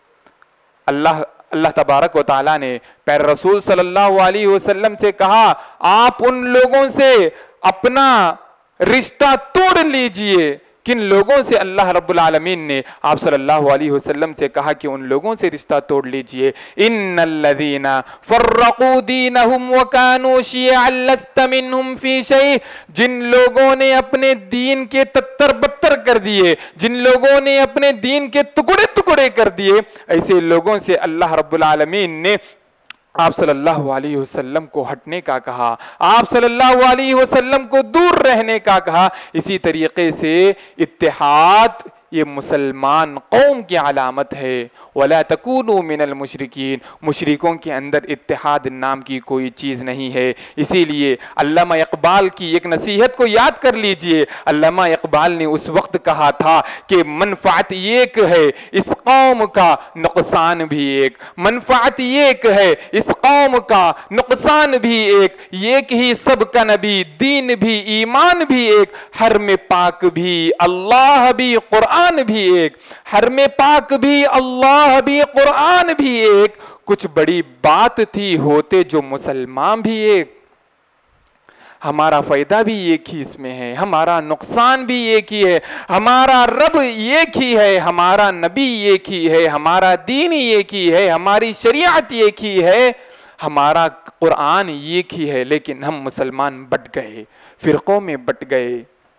اللہ تبارک و تعالیٰ نے پیارے رسول صلی اللہ علیہ وسلم سے کہا، آپ ان لوگوں سے اپنا رشتہ توڑ لیجئے۔ کن لوگوں سے؟ اللہ رب العالمین نے آپ صلی اللہ علیہ وسلم سے کہا کہ ان لوگوں سے رشتہ توڑ لیجئے۔ ان الذین فرقوا دینہم وکانوا شیعا لست منہم فی شیء، جن لوگوں نے اپنے دین کے تتر بتر کر دیے، جن لوگوں نے اپنے دین کے ٹکڑے ٹکڑے کر دیے، ایسے لوگوں سے اللہ رب العالمین نے آپ صلی اللہ علیہ وسلم کو ہٹنے کا کہا، آپ صلی اللہ علیہ وسلم کو دور رہنے کا کہا۔ اسی طریقے سے اتحاد یہ مسلمان قوم کی علامت ہے۔ وَلَا تَكُونُوا مِنَ الْمُشْرِكِينَ، مشرکوں کے اندر اتحاد نام کی کوئی چیز نہیں ہے۔ اسی لیے علامہ اقبال کی ایک نصیحت کو یاد کر لیجئے۔ علامہ اقبال نے اس وقت کہا تھا کہ منفعت ایک ہے اس قوم کا نقصان بھی ایک، منفعت ایک ہے اس قوم کا نقصان بھی ایک ہی سب کا نبی، دین بھی ایمان بھی ایک، حرم پاک بھی اللہ بھی قرآن بھی ایک، حرم پاک بھی اللہ بھی قرآن بھی ایک، کچھ بڑی بات تھی ہوتے جو مسلمان بھی ایک۔ ہمارا فائدہ بھی ایک ہی اس میں ہے، ہمارا نقصان بھی ایک ہی ہے، ہمارا رب ایک ہی ہے، ہمارا نبی ایک ہی ہے، ہمارا دین ایک ہی ہے، ہماری شریعت ایک ہی ہے، ہمارا قرآن ایک ہی ہے، لیکن ہم مسلمان بٹ گئے، فرقوں میں بٹ گئے۔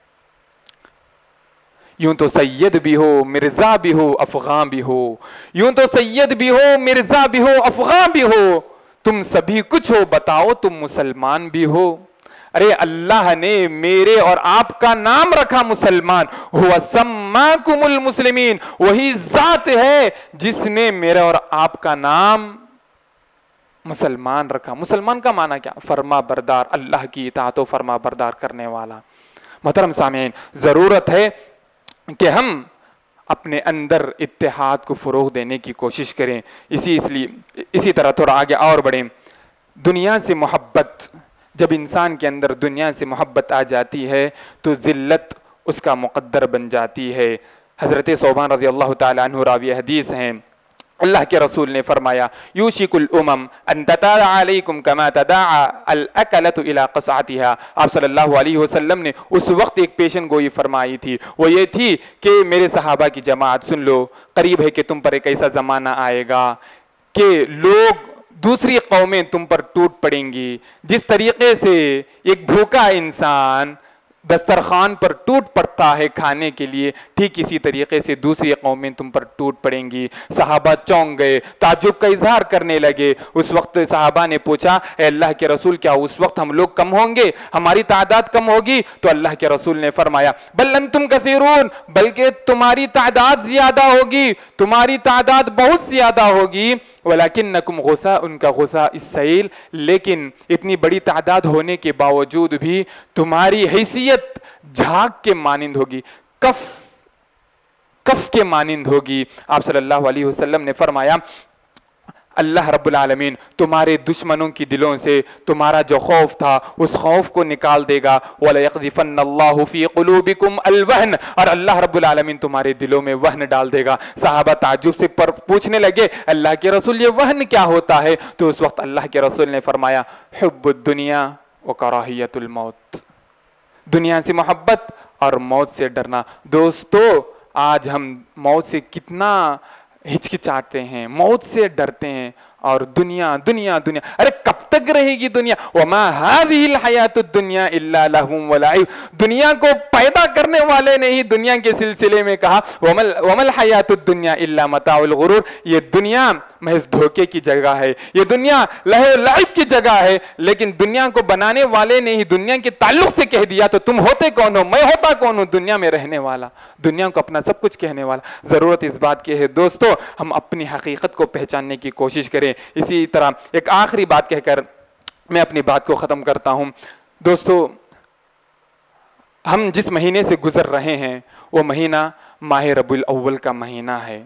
یوں تو سید بھی ہو مرزا بھی ہو افغان بھی ہو، یوں تو سید بھی ہو مرزا بھی ہو افغان بھی ہو، تم سبھی کچھ ہو بتاؤ تم مسلمان بھی ہو۔ ارے اللہ نے میرے اور آپ کا نام رکھا مسلمان، ہوا سماکم المسلمین، وہی ذات ہے جس نے میرا اور آپ کا نام مسلمان رکھا۔ مسلمان کا معنی کیا؟ فرما بردار، اللہ کی اطاعت و فرما بردار کرنے والا۔ محترم سامعین، ضرورت ہے کہ ہم اپنے اندر اتحاد کو فروغ دینے کی کوشش کریں۔ اسی طرح تھوڑا آگے اور بڑھیں۔ دنیا سے محبت، جب انسان کے اندر دنیا سے محبت آ جاتی ہے تو ذلت اس کا مقدر بن جاتی ہے۔ حضرت ثوبان رضی اللہ تعالیٰ عنہ راوی حدیث ہیں، اللہ کے رسول نے فرمایا یوشک الامم ان تداعى علیکم کما تداعى الاکلۃ الی قصعتها۔ آپ صلی اللہ علیہ وسلم نے اس وقت ایک پیشن گوئی فرمائی تھی، وہ یہ تھی کہ میرے صحابہ کی جماعت سن لو، قریب ہے کہ تم پر ایک ایسا زمانہ آئے گا کہ لوگ دوسری قومیں تم پر ٹوٹ پڑیں گی، جس طریقے سے ایک بھوکا انسان دسترخوان پر ٹوٹ پڑتا ہے کھانے کے لیے، ٹھیک اسی طریقے سے دوسری قومیں تم پر ٹوٹ پڑیں گی۔ صحابہ چونک گئے، تعجب کا اظہار کرنے لگے۔ اس وقت صحابہ نے پوچھا، اے اللہ کے رسول کیا اس وقت ہم لوگ کم ہوں گے، ہماری تعداد کم ہوگی؟ تو اللہ کے رسول نے فرمایا، بل انتم کثیرون، بلکہ تمہاری تعداد زیادہ ہوگی، تمہاری تعداد بہت زیادہ ہوگی، ولیکنکم غثاء، ان کا غثاء السیل، لیکن اتنی بڑی تعداد ہونے کے باوجود بھی تمہاری حیثیت جھاگ کے مانند ہوگی، کف کے مانند ہوگی۔ آپ صلی اللہ علیہ وسلم نے فرمایا، اللہ رب العالمین تمہارے دشمنوں کی دلوں سے تمہارا جو خوف تھا اس خوف کو نکال دے گا، وَلَيَقْذِفَنَّ اللَّهُ فِي قُلُوبِكُمْ الْوَهْنَ، اور اللہ رب العالمین تمہارے دلوں میں وہن ڈال دے گا۔ صحابہ تعجب سے پوچھنے لگے، اللہ کے رسول یہ وہن کیا ہوتا ہے؟ تو اس وقت اللہ کے رسول نے فرمایا، حب الدنیا وکراہیت الموت، دنیا سے محبت اور موت سے ڈرنا۔ دوستو آج ہم موت سے کتنا ہچکچاتے ہیں، موت سے ڈرتے ہیں، اور دنیا دنیا دنیا، ارے کب تک رہے گی دنیا؟ وما هذه الحیات الدنیا الا لہو ولعب، دنیا کو پیدا کرنے والے نے ہی دنیا کے سلسلے میں کہا وما الحیات الدنیا الا متاع الغرور، یہ دنیا محض دھوکے کی جگہ ہے، یہ دنیا لہو لعب کی جگہ ہے، لیکن دنیا کو بنانے والے نے ہی دنیا کے تعلق سے کہہ دیا تو تم ہوتے کون ہو، میں ہوتا کون ہوں؟ دنیا میں رہنے والا، دنیا کو اپنا سب کچھ کہنے والا۔ ضرورت اس بات کی ہے دوستو ہم اپنی حقیقت کو پہچاننے کی کوشش کریں۔ اسی طرح ایک آخری بات کہہ کر میں اپنی بات کو ختم کرتا ہوں۔ دوستو ہم جس مہینے سے گزر رہے ہیں وہ مہینہ ماہ ربیع الاول کا مہینہ ہے۔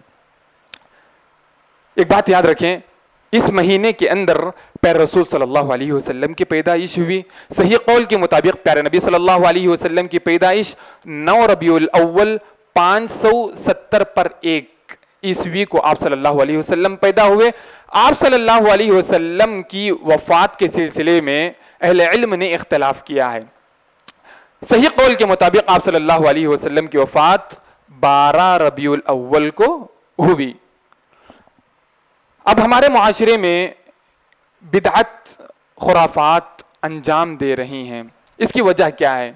ایک بات یاد رکھیں، اس مہینے کے اندر پیارے رسول صلی اللہ علیہ وسلم کی پیدائش ہوئی۔ صحیح قول کے مطابق پیارے نبی صلی اللہ علیہ وسلم کی پیدائش 9 ربیع الاول 570 پر 1 عیسوی کو آپ صلی اللہ علیہ وسلم پیدا ہوئے۔ آپ صلی اللہ علیہ وسلم کی وفات کے سلسلے میں اہل علم نے اختلاف کیا ہے۔ صحیح قول کے مطابق آپ صلی اللہ علیہ وسلم کی وفات 12 ربیع الاول کو ہوئی۔ اب ہمارے معاشرے میں بدعت خرافات انجام دے رہی ہیں، اس کی وجہ کیا ہے؟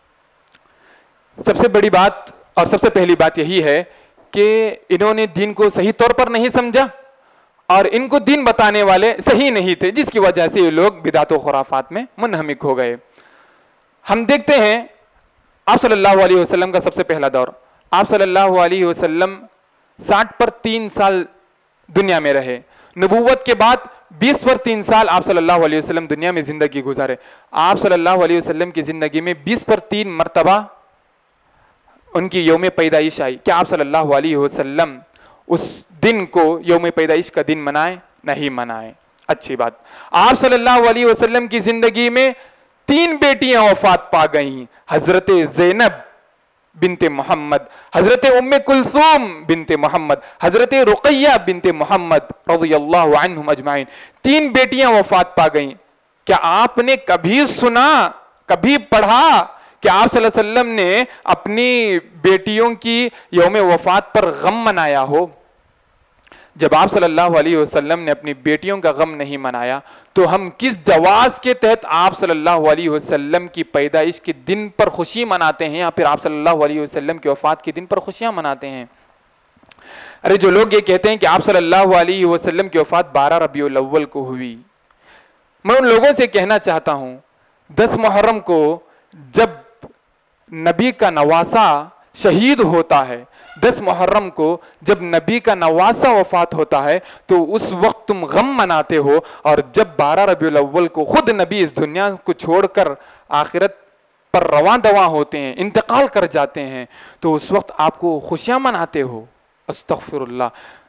سب سے بڑی بات اور سب سے پہلی بات یہی ہے کہ انہوں نے دین کو صحیح طور پر نہیں سمجھا، اور ان کو دین بتانے والے صحیح نہیں تھے، جس کی وجہ سے یہ لوگ بدعت و خرافات میں منہمک ہو گئے۔ ہم دیکھتے ہیں آپ صلی اللہ علیہ وسلم کا سب سے پہلا دور، آپ صلی اللہ علیہ وسلم 60 پر 3 سال دنیا میں رہے۔ نبوت کے بعد 20 پر 3 سال آپ صلی اللہ علیہ وسلم دنیا میں زندگی گزارے۔ آپ صلی اللہ علیہ وسلم کی زندگی میں 20 پر 3 مرتبہ ان کی یوم پیدائش آئی۔ کیا آپ صلی اللہ علیہ وسلم اس دن کو یوم پیدائش کا دن منائے؟ نہیں منائے۔ اچھی بات، آپ صلی اللہ علیہ وسلم کی زندگی میں 3 بیٹیاں وفات پا گئیں، حضرت زینب بنت محمد، حضرت ام کلثوم بنت محمد، حضرت رقیہ بنت محمد رضی اللہ عنہم اجمعین، 3 بیٹیاں وفات پا گئیں۔ کیا آپ نے کبھی سنا، کبھی پڑھا کہ آپ صلی اللہ علیہ وسلم نے اپنی بیٹیوں کی یوم وفات پر غم منایا ہو؟ جب آپ صلی اللہ علیہ وسلم نے اپنی بیٹیوں کا غم نہیں منایا تو ہم کس جواز کے تحت آپ صلی اللہ علیہ وسلم کی پیدائش کے دن پر خوشی مناتے ہیں، یا پھر آپ صلی اللہ علیہ وسلم کی وفات کے دن پر خوشیاں مناتے ہیں؟ ارے جو لوگ یہ کہتے ہیں کہ آپ صلی اللہ علیہ وسلم کی وفات 12 ربیع الاول کو ہوئی، میں ان لوگوں سے کہنا چاہتا ہوں 10 محرم کو جب نبی کا نواسہ شہید ہوتا ہے، 10 محرم کو جب نبی کا نواسہ وفات ہوتا ہے تو اس وقت تم غم مناتے ہو، اور جب 12 ربیع الاول کو خود نبی اس دنیا کو چھوڑ کر آخرت پر رواں دواں ہوتے ہیں، انتقال کر جاتے ہیں، تو اس وقت آپ کو خوشیاں مناتے ہو۔ استغفر اللہ،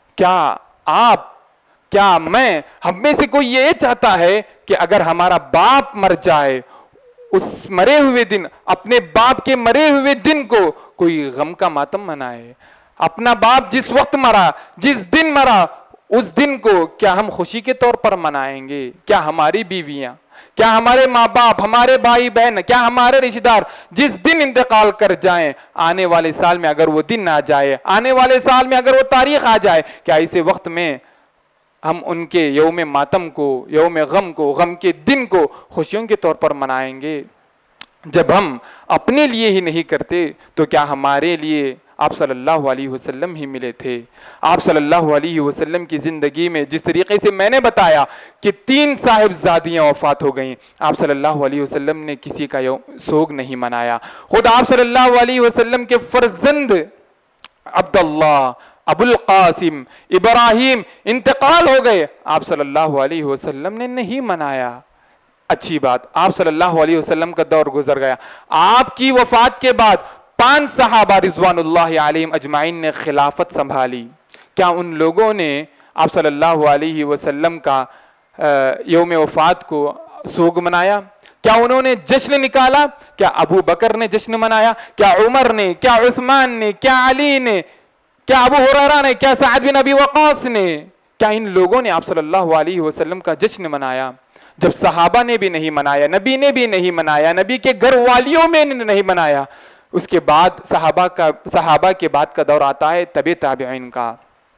کیا میں ہم میں سے کوئی یہ چاہتا ہے کہ اگر ہمارا باپ مر جائے اس مرے ہوئے دن، اپنے باپ کے مرے ہوئے دن کو کوئی غم کا ماتم منائے؟ اپنا باپ جس وقت مرا، جس دن مرا، اس دن کو کیا ہم خوشی کے طور پر منائیں گے؟ کیا ہماری بیویاں، کیا ہمارے ماں باپ، ہمارے بھائی بہن، کیا ہمارے رشتہ دار جس دن انتقال کر جائیں، آنے والے سال میں اگر وہ دن آ جائے، آنے والے سال میں اگر وہ تاریخ آ جائے، کیا اسے وقت میں ہم ان کے یوم ماتم کو، یوم غم کو، غم کے دن کو خوشیوں کے طور پر منائیں گے؟ جب ہم اپنے لیے ہی نہیں کرتے تو کیا ہمارے لیے آپ صلی اللہ علیہ وسلم ہی ملے تھے؟ آپ صلی اللہ علیہ وسلم کی زندگی میں جس طریقے سے میں نے بتایا کہ 3 صاحبزادیاں وفات ہو گئیں، آپ صلی اللہ علیہ وسلم نے کسی کا سوگ نہیں منایا. خود آپ صلی اللہ علیہ وسلم کے فرزند عبداللہ، ابو القاسم، ابراہیم انتقال ہو گئے، آپ صلی اللہ علیہ وسلم نے نہیں منایا. اچھی بات، آپ صلی اللہ علیہ وسلم کا دور گزر گیا. آپ کی وفات کے بعد 5 صحابہ رضوان اللہ علیہم اجمعین نے خلافت سنبھالی. کیا ان لوگوں نے آپ صلی اللہ علیہ وسلم کا یوم وفات کو سوگ منایا؟ کیا انہوں نے جشن نکالا؟ کیا ابو بکر نے جشن منایا؟ کیا عمر نے؟ کیا عثمان نے؟ کیا علی نے؟ کیا ابو ہریرہ نے؟ کیا سعد بن ابی وقاص نے؟ کیا ان لوگوں نے آپ صلی اللہ علیہ وسلم کا جشن منایا؟ جب صحابہ نے بھی نہیں منایا، نبی نے بھی نہیں منایا، نبی کے گھر والیوں میں نے نہیں منایا، اس کے بعد صحابہ کے بعد کا دور آتا ہے تبع تابعین کا.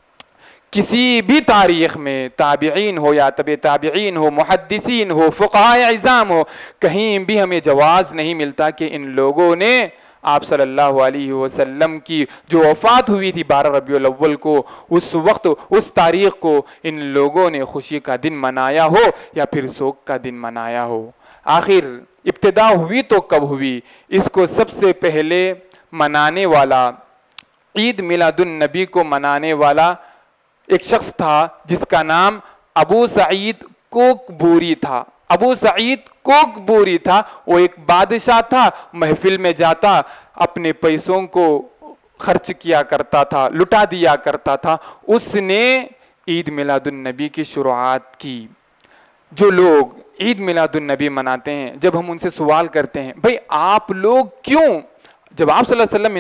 کسی بھی تاریخ میں تابعین ہو یا تبع تابعین ہو، محدثین ہو، فقہاء عظام ہو، کہیں بھی ہمیں جواز نہیں ملتا کہ ان لوگوں نے آپ صلی اللہ علیہ وسلم کی جو وفات ہوئی تھی 12 ربیع الاول کو، اس وقت اس تاریخ کو ان لوگوں نے خوشی کا دن منایا ہو یا پھر سوگ کا دن منایا ہو. آخر ابتدا ہوئی تو کب ہوئی؟ اس کو سب سے پہلے منانے والا، عید میلاد النبی کو منانے والا ایک شخص تھا جس کا نام ابو سعید کوکبوری تھا. ابو سعید کوکبوری تھا. وہ ایک بادشاہ تھا، محفل میں جاتا اپنے پیسوں کو خرچ کیا کرتا تھا، لٹا دیا کرتا تھا. اس نے عید میلاد النبی کی شروعات کی. جو لوگ عید میلاد النبی مناتے ہیں، جب ہم ان سے سوال کرتے ہیں بھئی آپ لوگ کیوں، جب آپ صلی اللہ علیہ وسلم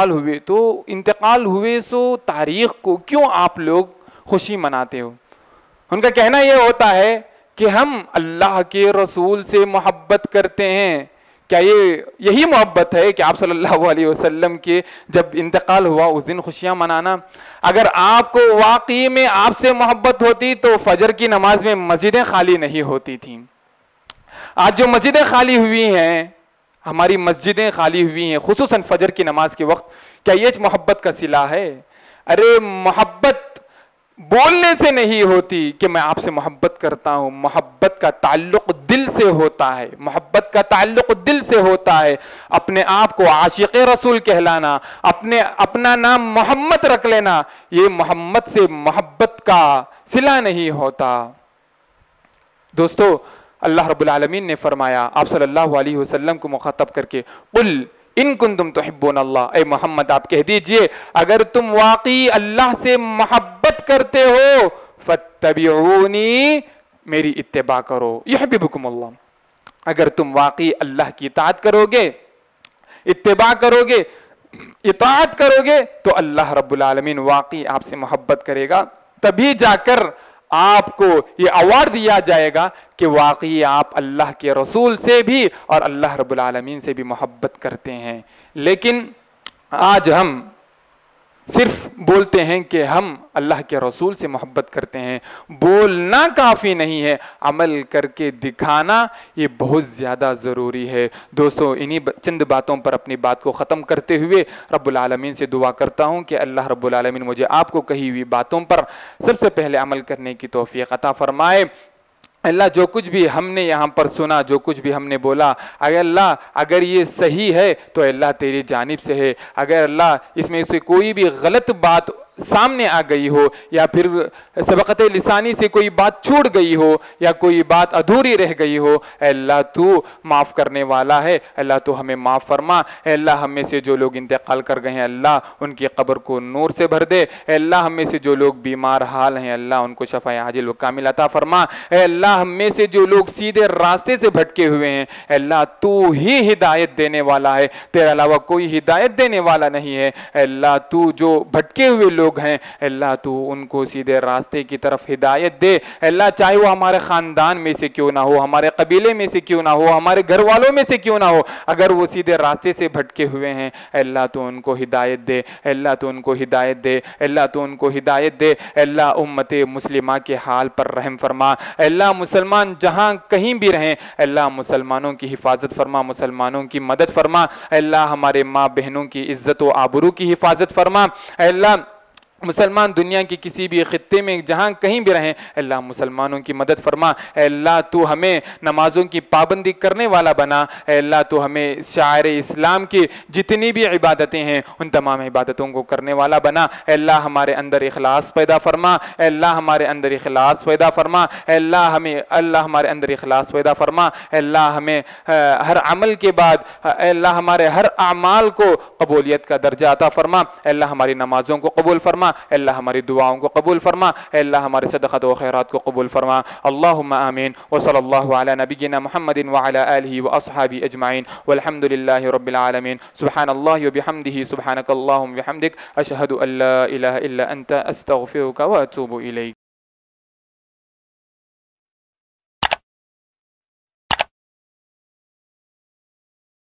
انتقال ہوئے سو تاریخ کو کیوں آپ لوگ خوشی مناتے ہو؟ ان کا کہنا یہ ہوتا ہے کہ ہم اللہ کے رسول سے محبت کرتے ہیں. کیا یہی محبت ہے کہ آپ صلی اللہ علیہ وسلم کے جب انتقال ہوا اس دن خوشیاں منانا؟ اگر آپ کو واقعی میں آپ سے محبت ہوتی تو فجر کی نماز میں مسجدیں خالی نہیں ہوتی تھیں. آج جو مسجدیں خالی ہوئی ہیں، ہماری مسجدیں خالی ہوئی ہیں خصوصاً فجر کی نماز کے وقت، کیا یہ محبت کا صلہ ہے؟ ارے محبت بولنے سے نہیں ہوتی کہ میں آپ سے محبت کرتا ہوں. محبت کا تعلق دل سے ہوتا ہے. محبت کا تعلق دل سے ہوتا ہے. اپنے آپ کو عاشق رسول کہلانا، اپنا نام محمد رکھ لینا، یہ محمد سے محبت کا صلہ نہیں ہوتا. دوستو، اللہ رب العالمین نے فرمایا آپ صلی اللہ علیہ وسلم کو مخاطب کر کے، قل ان کنتم تحبون اللہ، اے محمد آپ کہہ دیجئے اگر تم واقعی اللہ سے محبت کرتے ہو فاتبعونی، میری اتباع کرو، یحببکم اللہ. اگر تم واقعی اللہ کی اطاعت کرو گے، اتباع کرو گے، اطاعت کرو گے تو اللہ رب العالمین واقعی آپ سے محبت کرے گا. تبھی جا کر آپ کو یہ ایوارڈ دیا جائے گا کہ واقعی آپ اللہ کے رسول سے بھی اور اللہ رب العالمین سے بھی محبت کرتے ہیں. لیکن آج ہم صرف بولتے ہیں کہ ہم اللہ کے رسول سے محبت کرتے ہیں. بولنا کافی نہیں ہے، عمل کر کے دکھانا یہ بہت زیادہ ضروری ہے. دوستو، انہی چند باتوں پر اپنی بات کو ختم کرتے ہوئے رب العالمین سے دعا کرتا ہوں کہ اللہ رب العالمین مجھے آپ کو کہی ہوئی باتوں پر سب سے پہلے عمل کرنے کی توفیق عطا فرمائے. اللہ جو کچھ بھی ہم نے یہاں پر سنا، جو کچھ بھی ہم نے بولا، اگر یہ صحیح ہے تو اللہ تیری جانب سے ہے. اگر اللہ اس میں سے کوئی بھی غلط بات سامنے آ گئی ہو یا پھر سبقت لسانی سے کوئی بات چھوٹ گئی ہو یا کوئی بات ادھوری رہ گئی ہو، اے اللہ تو معاف کرنے والا ہے. اللہ تو ہمیں معاف فرما. اے اللہ ہم میں سے جو لوگ انتقال کر گئے ہیں اللہ ان کی قبر کو نور سے بھر دے. اے اللہ ہم میں سے جو لوگ بیمار حال ہیں اللہ ان کو شفاء عاجل و کامل عطا فرما. اے اللہ ہم میں سے جو لوگ سیدھے راستے سے بھٹکے ہوئے ہیں اے اللہ تو ہی ہدایت دینے والا ہے، تیرے علاوہ کوئی ہدایت دینے والا نہیں ہے. اے اللہ تو جو بھٹکے ہوئے لوگ لوگ ہیں اللہ تو ان کو سیدھے راستے کی طرف ہدایت دے اللہ، چاہے وہ ہمارے خاندان میں سے کیوں نہ ہو، ہمارے قبیلے میں سے کیوں نہ ہو، ہمارے گھر والوں میں سے کیوں نہ ہو، اگر وہ سیدھے راستے سے بھٹکے ہوئے ہیں اللہ تو ان کو ہدایت دے اللہ، تو ان کو ہدایت دے اللہ، تو ان کو ہدایت دے اللہ، امت مسلمہ کے حال پر رحم فرما اللہ، مسلمان جہاں کہیں بھی رہیں اللہ مسلمانوں کی حفاظت فرما، مسلمانوں کی مدد فرما اللہ، ہمارے ماں بہنوں کی عزت و آبرو کی حفاظت فرما اللہ، مسلمان دنیا کی کسی بھی خطے میں جہاں کہیں بھی رہیں اللہ مسلمانوں کی مدد فرما اللہ، تو ہمیں نمازوں کی پابندی کرنے والا بنا اللہ، تو ہمیں شاعر اسلام کی جتنی بھی عبادتیں ہیں ان تمام عبادتوں کو کرنے والا بنا اللہ، ہمارے اندر اخلاص پیدا فرما اللہ، ہمارے اندر اخلاص پیدا فرما اللہ، ہمارے اندر اخلاص پیدا فرما اللہ، ہمیں ہر عمل کے بعد اللہ ہمارے ہر اعمال کو قبولیت کا درجہ عطا فرما اللہ، ہماری نمازوں کو قبول فرما اللہ، ہماری دعاؤں کو قبول فرما اللہ، ہمارے صدقات و خیرات کو قبول فرما اللہم آمین وصلی اللہ علی نبینا محمد وعلی آلہ واصحابہ اجمعین والحمد للہ رب العالمین سبحان اللہ وبحمدہ سبحانک اللہم وبحمدک اشہد ان لا الہ الا انت استغفرک واتوب الیک۔